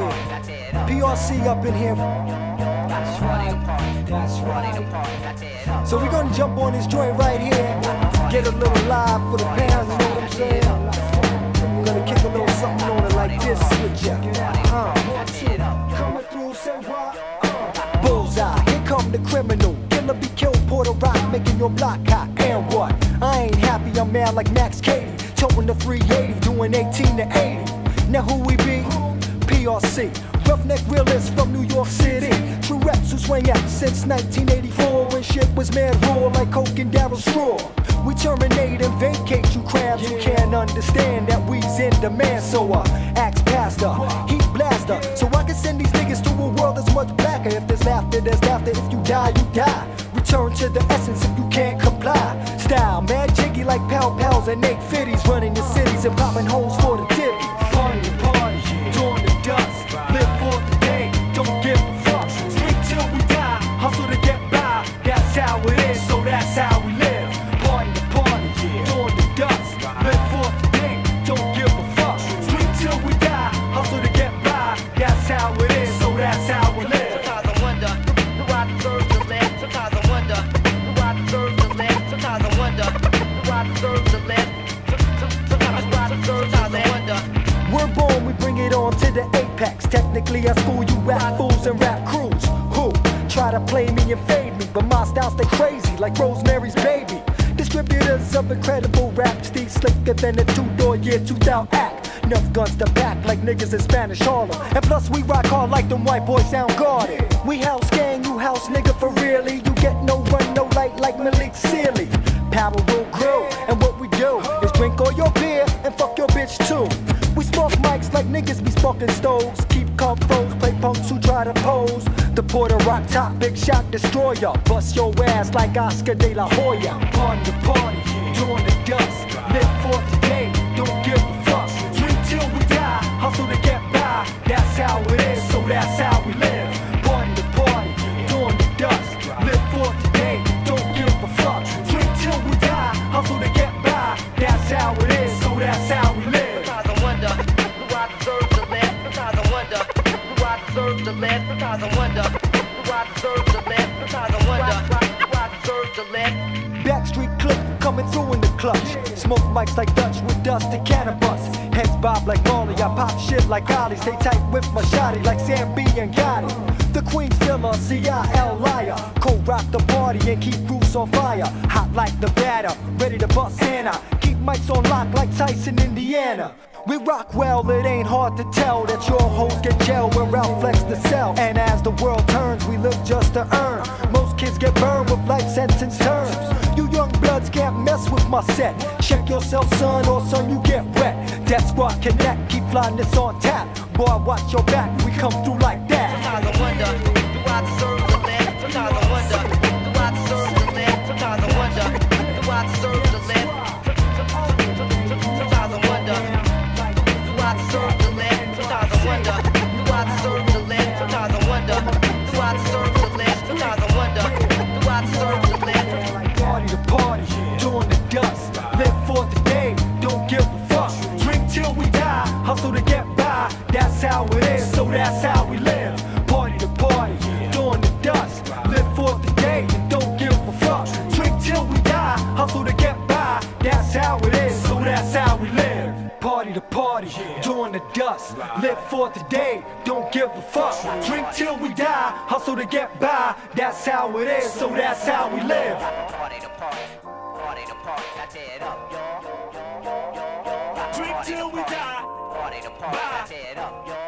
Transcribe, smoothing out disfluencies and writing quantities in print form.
Yeah, PRC up in here. That's right, that's right. So we're gonna jump on this joint right here. Get a little live for the pounds, you know what I'm saying? We're gonna kick a little something on it like this with ya. Coming through, say what? Bullseye, here come the criminal. Killer be killed, Porter Rock, making your block hot. And what? I ain't happy, I'm mad like Max Cady. Towing the 380, doing 18 to 80. Now who we be? PRC, roughneck realists from New York City. True reps who swing out since 1984 when shit was mad raw like Coke and Darryl Straw. We terminate and vacate you crabs who can't understand that we's in demand. So axe pastor, heat blaster, so I can send these niggas to a world that's much blacker. If there's laughter, there's laughter. If you die, you die. Return to the essence if you can't comply. Style, mad jiggy like Pow Pals and Nate Fitties, running the cities and popping holes for the divvy. Party to party, doing the dust, live for the day, don't give a fuck. Drink till we die, hustle to get by. That's how it is, so that's how we live. Party to party, doing the dust, live for the day, don't give a fuck. Drink till we die, hustle to get by. That's how it is, so that's how we live. Sometimes I wonder who I deserve to live. Sometimes I wonder who I deserve to live. Sometimes I wonder who I deserve to live. Sometimes I wonder. We're born, we bring it on to the apex. Technically, I school you rap fools and rap crews who try to play me and fade me, but my style stay crazy like Rosemary's Baby. Distributors of incredible rap, Steve slicker than a two-door year 2000 act. Enough guns to back like niggas in Spanish Harlem. And plus we rock hard like them white boys sound guarded. We house gang, you house nigga for really. You get no run, no light like Malik Sealy. Power will grow, and what we do is drink all your beer and fuck your bitch too. We spark mics like niggas be sparking stoves. Keep calm foes, play punks who try to pose. The Porter Rock top, big shot destroyer. Bust your ass like Oscar de la Hoya. Party to party, doing the dust. Live for the day, don't give a fuck. Drink till we die, hustle to get by. That's how it is, so that's how we live. Party to party, doing the dust. Live for the day, don't give a fuck. Drink till we die, hustle to get by. That's how it is, so that's how we live. Sometimes I wonder who I deserve to live. Sometimes I wonder who I deserve to live. Sometimes I wonder who I deserve to live. Sometimes I wonder who I deserve to live. Backstreet clip coming through in the clutch. Smoke mics like Dutch with dust and cannabis. Heads bob like Marley, I pop shit like Ollie. Stay tight with my shotty like Sam B and Gotti. The Queen's Villa, CIL liar. Co-rock the party and keep roofs on fire. Hot like Nevada, ready to bust Santa. Keep mics on lock like Tyson, Indiana. We rock well, it ain't hard to tell that your hoes get gel when Ralph flex the cell. And as the world turns, we live just to earn. Most kids get burned with life sentence terms. You young bloods can't mess with my set. Check yourself, son, or son, you get wet. Death Squad connect, keep flying this on tap. Boy, watch your back, we come through like that. Sometimes I wonder, do I deserve to live? Sometimes I wonder, do I deserve to live? Sometimes I wonder, do I deserve to live? Sometimes I wonder, do I deserve to live? Sometimes I wonder, do I deserve to live? Sometimes I wonder, do I deserve to live? Sometimes I wonder, do I deserve to live? Party to party, doing the dust. Live for the day, don't give a fuck. Drink till we die, hustle to get by. That's how it is, so that's how we live. Party to party, doing the dust. Live for the day, don't give a fuck. Drink till we die, hustle to get by. That's how it is, so that's how we live. Party to party, doing the dust. Live for the day, don't give a fuck. Drink till we die, hustle to get by. That's how it is, so that's how we live. Party to party, I tear it up, y'all. Drink till we die. Party to party, I tear it up, y'all.